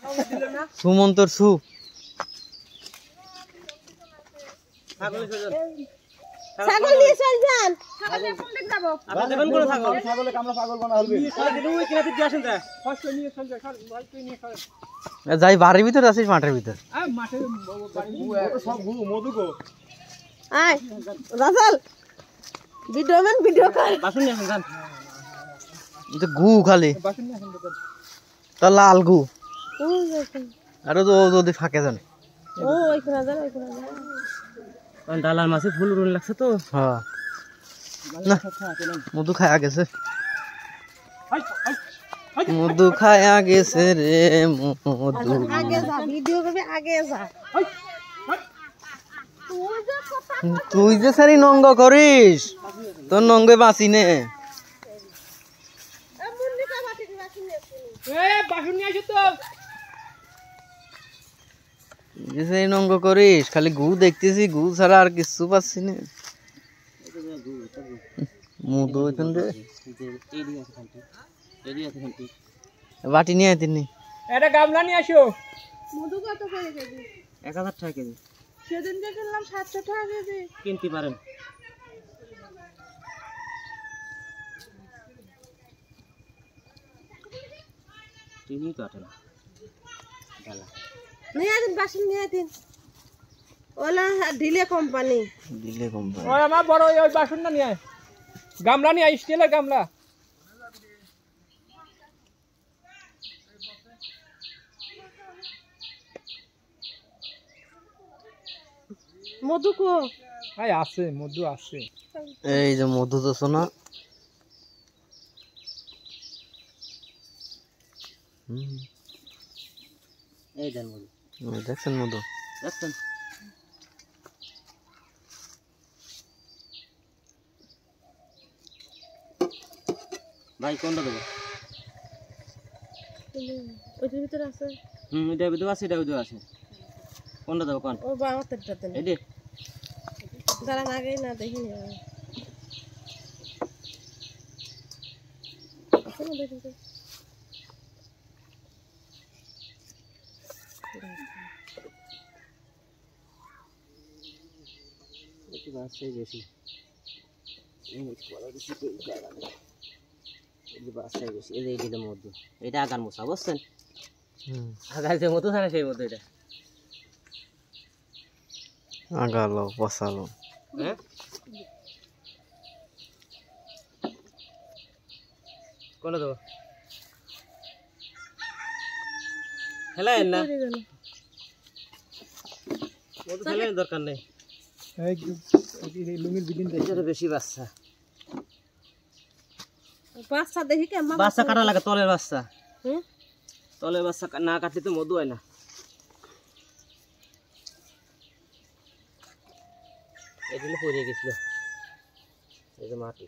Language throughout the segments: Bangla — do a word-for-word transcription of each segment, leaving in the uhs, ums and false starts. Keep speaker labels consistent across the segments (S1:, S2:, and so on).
S1: সুমন্তর সু
S2: ছাগল নিয়ে চল যান ছাগল কোন দিক যাব
S3: আপনি দেবেন কোন ছাগল ছাগলে কামড়া পাগল বানা হলবি সারাদিন ওই কিনাতে দিয়ে আসেন যা কষ্ট নিয়ে চল যা সর ভাই তুই নিয়ে চল
S1: যাই বাড়ির ভিতর আছিস মাঠের ভিতর
S3: আ মাঠে বাড়ি সব গু মধু গো
S2: আয় রাসেল ভিডিও ম্যান ভিডিও কর
S3: বাসন নিয়ে আসেন যান
S1: এটা গু খালি
S3: বাসন নিয়ে আসেন
S1: তা লাল গু
S2: ও দেখুন
S1: আর তো যদি ফাঁকে জানে
S2: ও ওইখানে যান ওইখানে যান
S3: কারণ ডালার মাছে ফুল রুন লাগছে তো
S1: হ্যাঁ না মধু খায়া গেছে মধু খায়া গেছে রে মধু
S2: আগে যা ভিডিও করবে আগে যা
S1: তুই যে সারি নঙ্গ করিস তোর নঙ্গে বাঁচি নে যে সারি নঙ্গ করিস খালি গু দেখতেছি গু ছাড়া আর কিছু পাচ্ছি না মধু এখান রে বাটি নিয়ে আয় তিনি
S3: এটা গামলা নিয়ে আসো
S2: মধু কত করে কেজি
S3: এক হাজার টাকা কেজি
S2: সেদিন যে কিনলাম সাতশো টাকা কেজি
S3: কিনতে পারেন তিনি কাটে না ডালা
S2: নিয়ে আসেন বাসন নিয়ে আসেন ওলা ঢিলে কোম্পানি
S1: দিলে কোম্পানি
S3: ওই আমার বড় ওই বাসনটা নিয়ে আয় গামলা নিয়ে আয় স্টিলের গামলা
S2: মধু কো
S3: আয় আছে মধু আছে
S1: এই যে মধু তো শোনা
S3: এই দেন মধু
S1: দেখছেন মধু
S3: দেখছেন ভাই কোনটা দেবো
S2: ওইটার ভিতরে আছে
S3: হুম এটা ভিতরে আছে এটা ভিতরে আছে কোনটা দেবো কোন
S2: ও বামাতেরটা দেন
S3: এই দে
S2: যারা আগে না দেখি আছে না দেখি
S3: একটু বাসে বেশি এই কলা বেশি তো জায়গা নেই এই বাসে বেশি এই এই দিলে মধু এটা আগার মশা বুঝছেন
S1: হুম
S3: আগার যে মধু থাকে সেই মধু এটা
S1: আগালো বসালো
S3: হ্যাঁ কোনটা দেবো হেলাই না মধু ফেলে দরকার নেই লুঙ্গির বিদিন বেশি বাচ্চা
S2: বাচ্চা দেখি কেমন
S3: বাচ্চা কাটা লাগে তলের বাচ্চা
S2: হুম
S3: তলের বাচ্চা না কাটলে তো মধু হয় না এই জন্য পড়ে গেছিল এই যে মাটি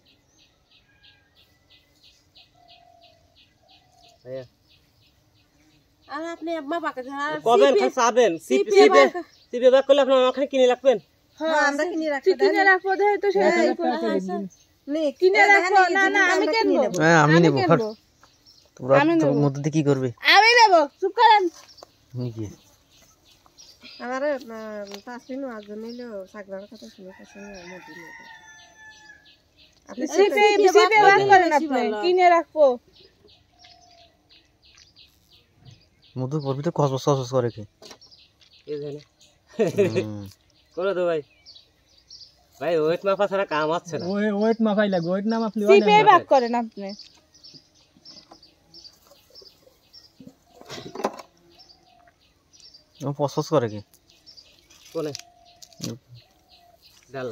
S3: ভাইয়া
S2: আর আপনি আম্মা বাকা আর
S3: কবেন খালি চাবেন সিপি সিপি সিপি ব্যাগ করলে আপনি আমাকে কিনে রাখবেন
S2: হ্যাঁ আমরা কিনে রাখবো কিনে রাখবো দেই তো সেই নে কিনে রাখবো না না আমি কেন নেব
S1: হ্যাঁ আমি নেব তোরা তোর মধ্যে দিয়ে কি করবে
S2: আমি নেব চুপ করেন
S1: নাকি
S2: আমার পাঁচ দিন আজ নিলো সাগরার কথা শুনে কাছে মধু নেব আপনি সিপি সিপি বাদ করেন আপনি কিনে রাখবো
S1: মধু পড়বি তো কস কস করে কি
S3: এই জানে করে দো ভাই ভাই ওয়েট মাপা ছাড়া কাম হচ্ছে না ওই ওয়েট মাপাই লাগে ওয়েট না মাপলে
S2: সিপি বাদ করেন আপনি
S1: ও পছস করে কি
S3: কোনে ডালা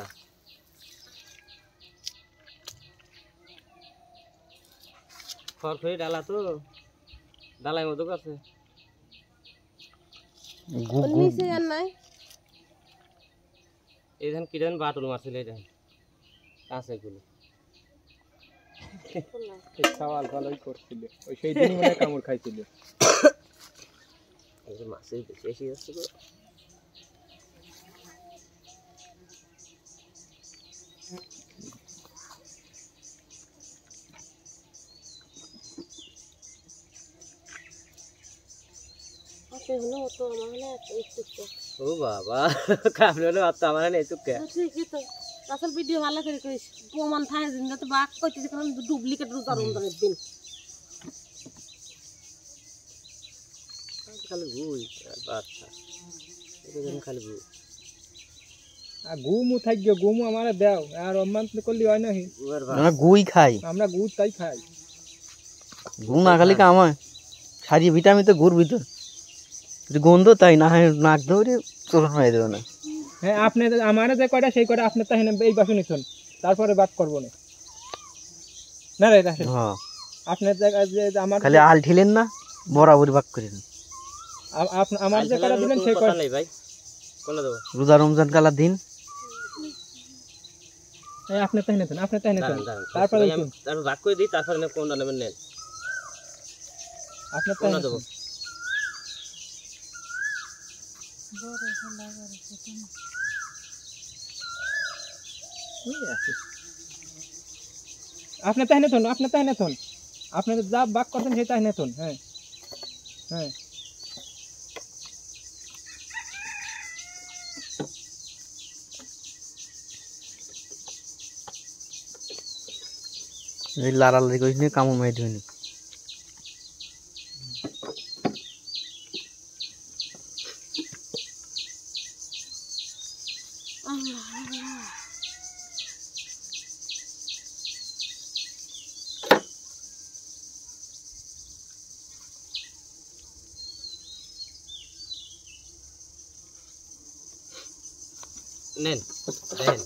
S3: ফরফরি ডালা তো ডালাই মতো আছে
S1: গু গু
S2: নিচে আর নাই
S3: এই ধান কি ধান বাটুল মারছিল এই ধান কাঁচে গুলো সওয়াল ভালোই করছিল ওই সেই দিনই মনে কামড় খাইছিল এই মাছের বেশি আছে তো
S2: আপনি হলো তো আমার না একটু
S3: ও বাবা কামড়ে হলো আত্মা আমার নেই চুপকে
S2: ঠিকই তো আসল ভিডিও ভালো করে করিস প্রমাণ থাকে দিন তো বাক কইতেছে কারণ ডুপ্লিকেট রোজা রমজানের দিন
S3: খালি গুই বাচ্চা এটা খালি গুই
S4: আর গুমু থাকবে গুমু আমারে দাও আর অম্মান্ত করলি হয় না
S3: গুয়ের
S1: আমরা গুই খাই
S4: আমরা গুড় তাই খাই
S1: গু না খালি কাম হয় সারি ভিটামিন তো গুড় ভিতর যদি গন্ধ তাই না হয় নাক ধরে চোরন হয়ে দেবে না
S4: হ্যাঁ আপনি আমারে যে কয়টা সেই কয়টা আপনি তাই এই বাসু নিছুন তারপরে বাদ করবো না না রে রাশেদ
S1: হ্যাঁ
S4: আপনার জায়গা যে আমার
S1: খালি আল ঠিলেন না বরাবরই বাক করেন
S4: আ- আপ- আমার যে কয়টা দিলেন সেই কয়টা
S3: নেই ভাই কোন দেব
S1: রোজা রমজান কালার দিন
S4: এই আপনি তাই নিছুন আপনি তাই নিছুন
S3: দাঁড়ান
S4: তারপরে
S3: তারপরে আমি তারপর ভাগ করে দিই তারপরে না কোনটা নেবেন নেন
S4: আপনি তাই
S3: কোনটা দেব
S4: নিছুন আপনি তাই নিছুন আপনি তাই নিছুন আপনি যা বাক করছেন সেই তাই নিছুন হ্যাঁ হ্যাঁ
S1: এই লাড়ালাড়ি করিস নি কামড় মেয়ে ধুইনি
S3: নেন দেন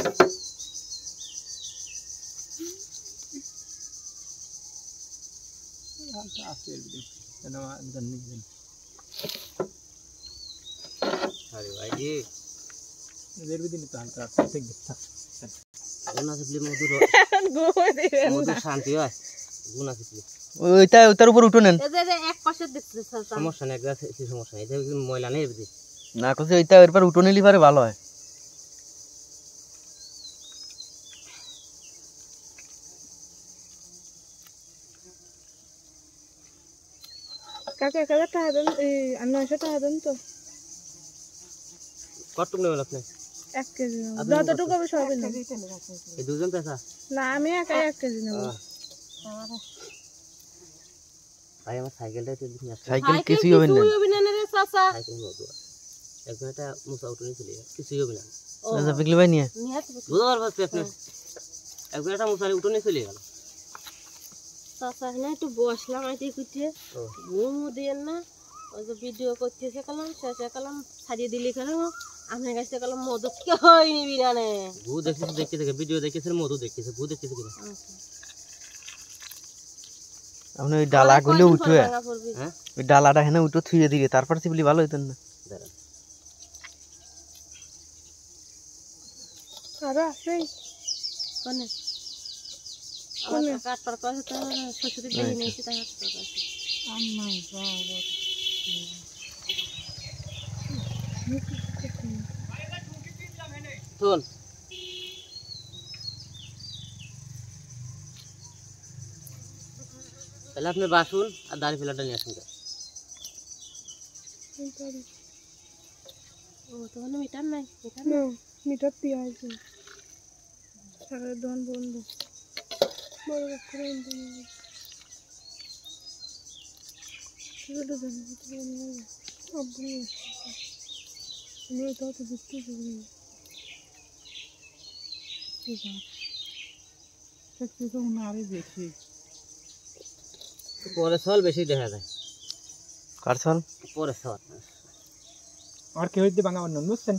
S3: আরে ভাই জি গুনা সিপলি মধুর মধুর শান্তি হয় গুনা সিপলি
S1: ওইটা ওটার উপর উঠো নেন
S2: এই যে যে এক পাশে দেখতে স্যার
S3: সমস্যা নেই একদম সেই সমস্যা নেই এটা ময়লা নেই বুঝি
S1: না কইছে ওইটা এর পর উঠো নিলি পারে ভালো হয়
S2: কাকা এক হাজার টাকা দেন এই আর নয়শো টাকা দেন তো
S3: কতটুকু নেবেন আপনি
S2: এক কেজি যতটুকু হবে সবই নেব
S3: এই দুজন পেশা
S2: না আমি একাই এক কেজি নেব
S3: ভাই আমার সাইকেলটা একটু দিন আসলে
S1: সাইকেল কিছুই হবে না
S2: তুই না রে চাচা
S3: সাইকেল মধু একজন একটা মুসা উঠে নিয়েছিল কিছুই হবে না
S1: আচ্ছা বিকলি ভাই নিয়ে
S2: নিয়ে
S3: বুঝতে পারছি আপনি একজন একটা মুসা উঠে নিয়ে চলে গেল
S2: চাচা না একটু বসলাম আইতে কুটিয়ে
S3: ও
S2: ঘুম দিয়েন না ওই যে ভিডিও করতেছে কালাম শেষে কালাম ছাড়িয়ে দিলি কালাম আমার কাছে কালাম মদ কে হয় নিবি না নে
S3: ভূ দেখতেছে দেখতে দেখে ভিডিও দেখতেছে মধু দেখতেছে ভূ দেখতেছে কিনা
S1: আপনি ওই ডালা গুলো উঠে
S3: হ্যাঁ
S1: ওই ডালাটা হেনে উঠে থুয়ে দিলে তারপর সিবলি ভালো হইতেন না
S3: দাঁড়ান
S2: আরে আছে কোনে কোনে কাট পার পাশে তো শ্বশুর দেখি নিয়েছি তাই কাট পার পাশে আম্মাই বাবা
S3: শোন তাহলে আপনি বাসুন আর দাড়ি ফেলাটা নিয়ে আসুন
S2: ও তো মানে মিটার নাই মিটার না মিটার দিয়ে আছে সারা দন বন্ধ বড় করে বন্ধ ছোট দন বন্ধ আব্বু আমি তো তো বুঝতে পারি সত্যি তো উনারে বেশি
S3: পরে সল বেশি দেখা যায়
S1: কারছল
S3: পরে সল
S4: আর কেউ যদি বাঙা বান্নন বুঝছেন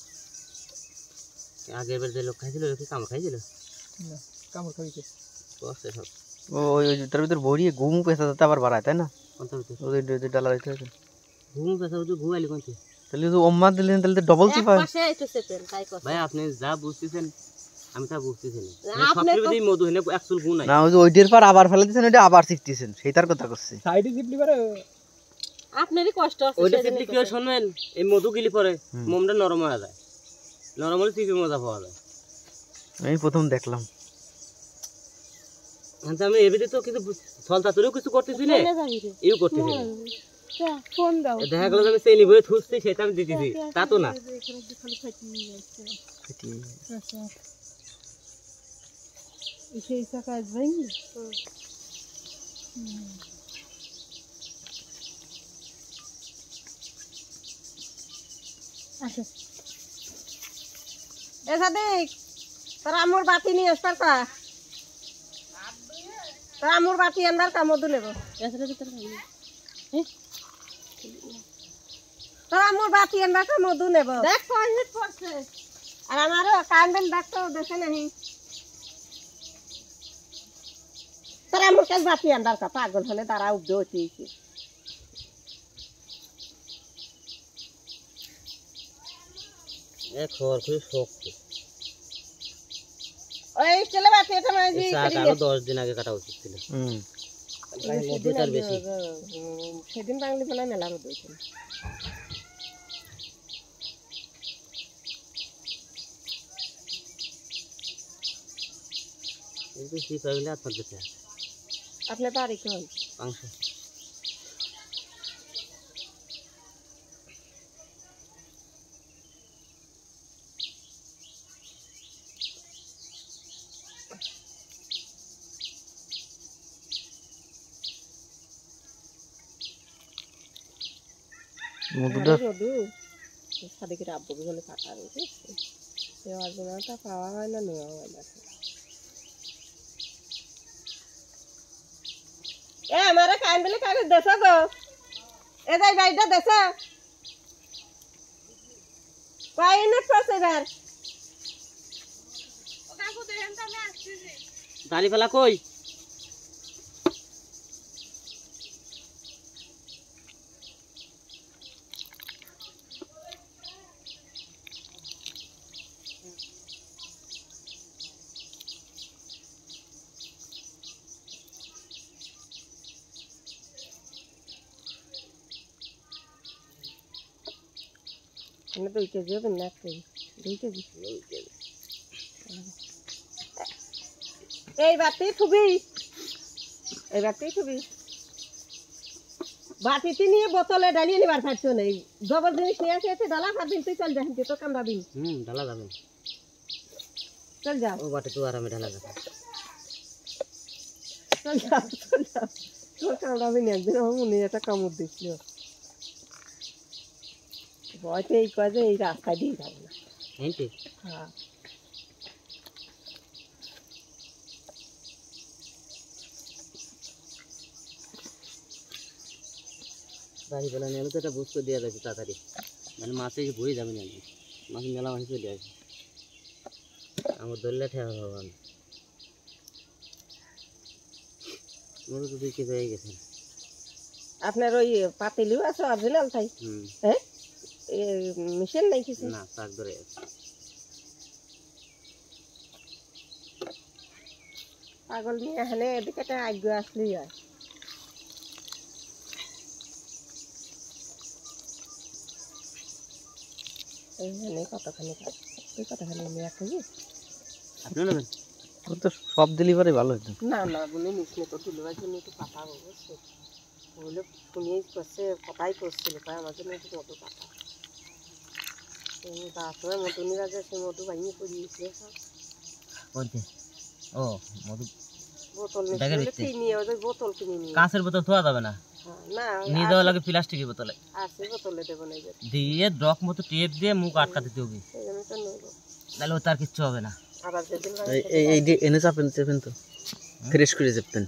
S3: আগে এবার যে লোক খাইছিল কি কাম খাইছিল
S4: না কামড় খাইছে
S3: বসে সব
S1: ও ওই তার ভিতর ভরিয়ে ঘুম পেছা যাতে আবার বাড়ায় তাই না
S3: কোনটা হইতে
S1: ওই ওই ডালা দিতে হবে
S3: ঘুম পেছা তো ঘুমাইলি কোনটি
S1: তাহলে তো ওম্মা দিলেন তাহলে তো ডবল চিপ হয়
S2: পাশে একটু সেটেল তাই কথা
S3: ভাই আপনি যা বুঝতেছেন আমি তা বুঝতেছি না সবচেয়ে মধু হেনে একচুল গু নাই
S1: না ওই যে ওইটার পর আবার ফেলে দিয়েছেন ওইটা আবার চিপতেছেন সেইটার কথা করছি
S4: সাইডে জিপলি পারে
S2: আপনারই কষ্ট আছে
S3: ওইটা সিপলি কি হয় শুনবেন এই মধু গিলি পরে মোমটা নরম হয়ে যায় নরম হলে চিপে মজা পাওয়া যায়
S1: আমি প্রথম দেখলাম
S3: আমি এবিতে তো কিছু ছল চাতুরিও কিছু করতেছি না
S2: না যাবি রে
S3: ইউ করতেছি না
S2: ফোন দাও
S3: দেখা গেল আমি চেনি বই থুসছি সেটা আমি দিতেছি তা তো না
S2: সেই কাজ ভাঙি আচ্ছা এ সাদিক তোর আমুর বাতি নিয়ে আসবার কা তোর আমুর বাতি আনবার কা মধু নেব তোর আমুর বাতি আনবার কা মধু নেব দেখ কয় হিট পড়ছে আর আমারও কান্ডেল ডাক্তার দেখে নাহি তোর আমুর কাছে বাতি আনবার কা পাগল হলে তারা উঠে হইতেছে
S3: এক খবর খুব শক্ত
S2: ওই চলে বাতি এটা মানে জি
S3: আরো দশ দিন আগে কাটা উচিত ছিল
S1: হুম
S3: মধুটার বেশি
S2: সেদিন বাঙালি ফেলা মেলা রোদ হয়েছিল
S3: কিন্তু শীত হয়ে গেলে আর থাকবে না
S2: আপনার বাড়ি কোন
S3: মাংস
S1: মধুটা
S2: মধু সাদিকের আব্বু বলে কাটা রয়েছে সে অর্জনাটা পাওয়া হয় না নেওয়া হয় না এ আমারে কাইন্ডলি কাগজ দেছো গো এ যাই বাইটা দেছো কয় ইউনিট পড়ছে এবার ও কাকু দেখেন তো আমি আসছি
S3: দাড়ি ফেলা কই
S2: এনে দুই কেজি হবে না এক কেজি দুই কেজি এই বাতি থুবি এই বাতি থুবি বাটিতে নিয়ে বোতলে ডালিয়ে নিবার পারছো না জবর জিনিস নিয়ে আসে ডালা ফার দিন তুই চল যা তো কামড়াবি
S3: হুম ঢালা যাবে
S2: চল যা
S3: ও বাটে তো আরামে ঢালা যাবে
S2: চল যা চল যা তোর কামড়াবি না একদিন আমার মনে একটা কামড় দিছিল ভয়তে এই কাজে এই রাস্তা দিয়ে যাবো না
S3: হেঁটে
S2: হ্যাঁ
S3: দাড়ি ফেলা নিয়ে তো একটা বস্তু দেওয়া যাবে তাড়াতাড়ি মানে মাছে এসে ভরে যাবে না মাছ মেলা মাছ চলে আসে আমার ধরলে ঠেয়া ভগবান মোর তো দুই কেজি হয়ে গেছে
S2: আপনার ওই পাতিলিও আছে অরিজিনাল তাই
S3: হুম
S2: হ্যাঁ মেশিন নাই কিছু
S3: না শাক ধরে আছে
S2: পাগল নিয়ে এখানে এদিকে একটা আগ্য আসলেই হয় এইখানে কতখানি তুই কতখানি নিয়ে আসবি
S3: আপনি নেবেন
S1: ও তো সব ডেলিভারি ভালো হতো
S2: না না বলে নিস না তো ডেলিভারি জন্য একটু পাতা অবশ্য বলে শুনিয়েই করছে কথাই করছিল তাই আমার জন্য একটু মধু পাতা তারপরে মধু নিয়ে আছে সে মধু ভাঙিয়ে পড়িয়েছিল
S3: কোনতে ও মধু
S2: বোতল নিয়ে কিনে ওই বোতল কিনে নিয়ে
S3: কাঁচের বোতল ধোয়া যাবে না
S2: না
S3: নিয়ে যাওয়া লাগে প্লাস্টিকের বোতলে
S2: আছে বোতলে দেবো না
S3: দিয়ে ড্রক মতো টেপ দিয়ে মুখ আটকা দিতে হবে
S2: সেই জন্য তো নেব
S3: তাহলে ও তার কিচ্ছু হবে না
S2: আবার যেদিন
S1: এই এই- এই যে এনে চাপেন চাপেন তো ফ্রেশ করে চাপতেন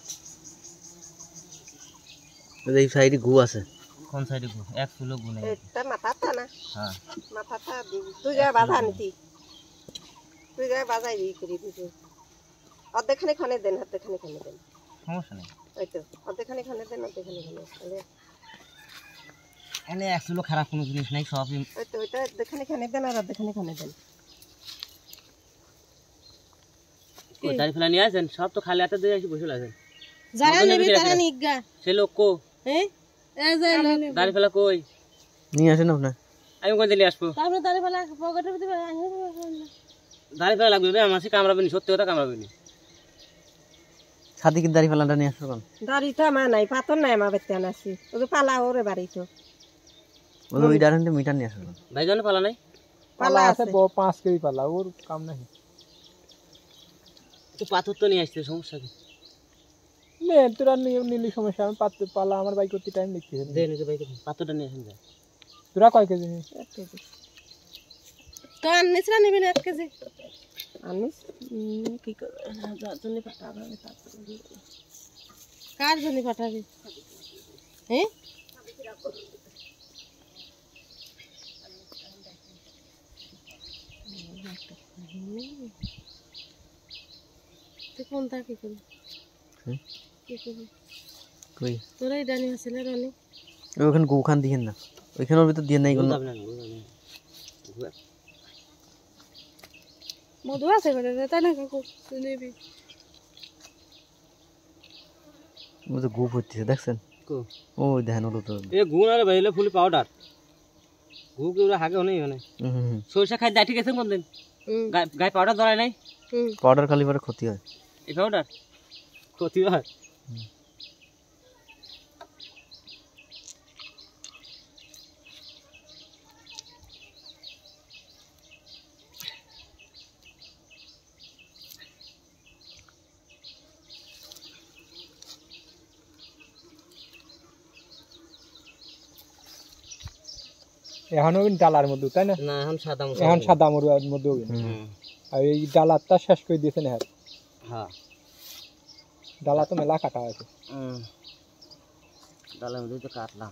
S1: এই সাইডে গু আছে
S3: কোন সাইডে গু এক কিলো গু নেই
S2: এটা মাথাটা না
S3: হ্যাঁ
S2: মাথাটা তুই যা বাধা নিতি তুই যা বাজাই দিই করে দিতে অর্ধেকখানে খানে দেন অর্ধেকখানে খানে দেন
S3: সমস্যা নেই
S2: ওই তো অর্ধেকখানে খানে দেন অর্ধেকখানে খানে তাহলে
S3: এনে এক কিলো খারাপ কোনো জিনিস নাই সবই
S2: ওই তো ওইটা অর্ধেকখানে খানে দেন আর অর্ধেকখানে খানে দেন
S3: ওই দাড়ি ফেলা নিয়ে আসেন সব তো খালি হাতে দিয়ে এসে বসে আছেন
S2: যারা নেবে তারা নিগা
S3: সে লোক কো
S2: হ্যাঁ এই যে
S3: দাড়ি ফেলা কই
S1: নিয়ে আসেন আপনার
S3: আমি কোন দিলে আসবো
S2: তারপরে দাঁড়িয়ে ফেলা পকেটের ভিতরে
S3: দাড়ি ফেলা লাগবে রে আমার সে কামড়াবে নি সত্যি কথা কামড়াবে নি
S1: সাদিকের দাড়ি পালাটা নিয়ে আসো কোন
S2: দাড়ি তো আমার নাই পাথর নাই আমার বাড়িতে আনাছি ও তো পালা ওরে বাড়ি তো
S1: ওই ওই ডারেন্টে মিটার নিয়ে আসো
S3: ভাইজান পালা নাই
S4: পালা আছে ব- পাঁচ কেজি পালা ওর কাম নাই
S3: তো পাথর তো নিয়ে আসতে সমস্যা কি
S4: নে তোরা নিয়ে নিলি সমস্যা আমি পাত পালা আমার বাইক করতে টাইম লিখতে
S3: দে নিজে ভাই পাথরটা নিয়ে আসেন যায়
S4: তোরা কয় কেজি নিস
S2: এক কেজি তো আনিস না নিবি না এক কেজি আনিস উম, কি করবে যার জন্য পাঠাবে আমি তার জন্য দিয়ে দেবো। কার জন্য পাঠাবি হ্যাঁ তুই কোনটা কি করবি
S1: হুম?
S2: কি করবি
S1: কই
S2: তোরাই ডানি আছিল রানি
S1: ওই ওখানে গোখান দিয়েন না ওইখানে ওর ভিতর দিয়ে নাই কোনো
S3: যাবে না যাবে না
S2: মধু আছে করে তাই না কাকু তুই নিবি
S1: ও তো গু পড়তেছে দেখছেন
S3: কো
S1: ওই দেখেন ওলো তো
S3: এ গুণ আরে ভাইলে ফুলি পাউডার গু কি ওরা হাগে হনেই হনে
S1: হুম হুম
S3: সরষা খাই দাই ঠিক আছে কোন দিন
S2: হুম
S3: গায়ে পাউডার ধরায় নাই
S2: হুম
S1: পাউডার খালি পরে ক্ষতি হয়
S3: এই পাউডার ক্ষতি হয়
S4: এখন ওই ডালার মধ্যে তাই না
S3: না এখন সাদা মশলা
S4: এখন সাদা মরুয়ার মধ্যে হবে
S3: হুম
S4: আর এই ডালারটা শেষ করে দিয়েছেন হ্যাঁ
S3: হ্যাঁ
S4: ডালা তো মেলা কাটা আছে
S3: হুম ডালের মধ্যে তো কাটলাম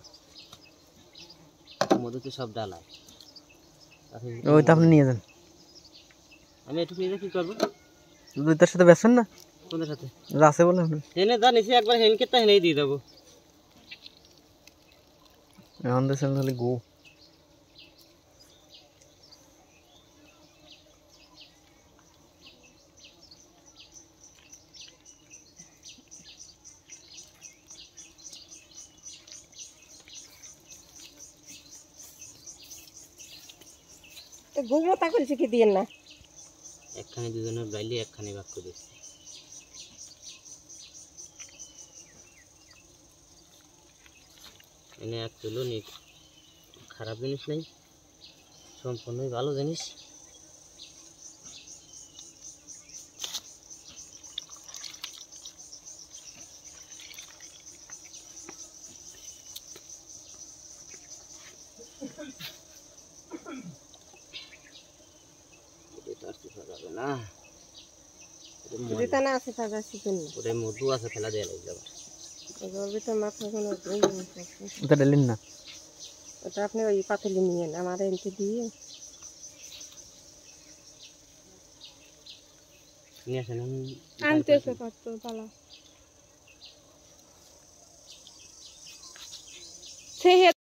S3: মধ্যে সব ডালা
S1: ওই তো আপনি নিয়ে যান
S3: আমি একটু নিয়ে কি করবো
S1: দুইটার সাথে বেসবেন না
S3: কোনদের সাথে
S1: আছে বলে আপনি
S3: হেনে দা নিচে একবার হেনকেটটা হেনেই দিয়ে দেবো
S1: এখন দেখছেন খালি গু
S2: ঘুমোতা করেছে কি দিয়ে না
S3: একখানে দুজনের বাইলে একখানে ভাগ করে দিচ্ছি এনে এক কিলো নি খারাপ জিনিস নেই সম্পূর্ণই ভালো জিনিস না
S2: যেটা না আছে তাজা চিকেন
S3: ওটাই মধু আছে ফেলা দেওয়া লাগবে আবার
S2: ওর ভিতর মাথা কোনো
S1: ওটা ডালেন না
S2: ওটা আপনি ওই পাতিলি নিয়ে আমার এনতে দিয়ে
S3: নিয়ে আসেন
S2: আনতেছে পাত্র পালা সে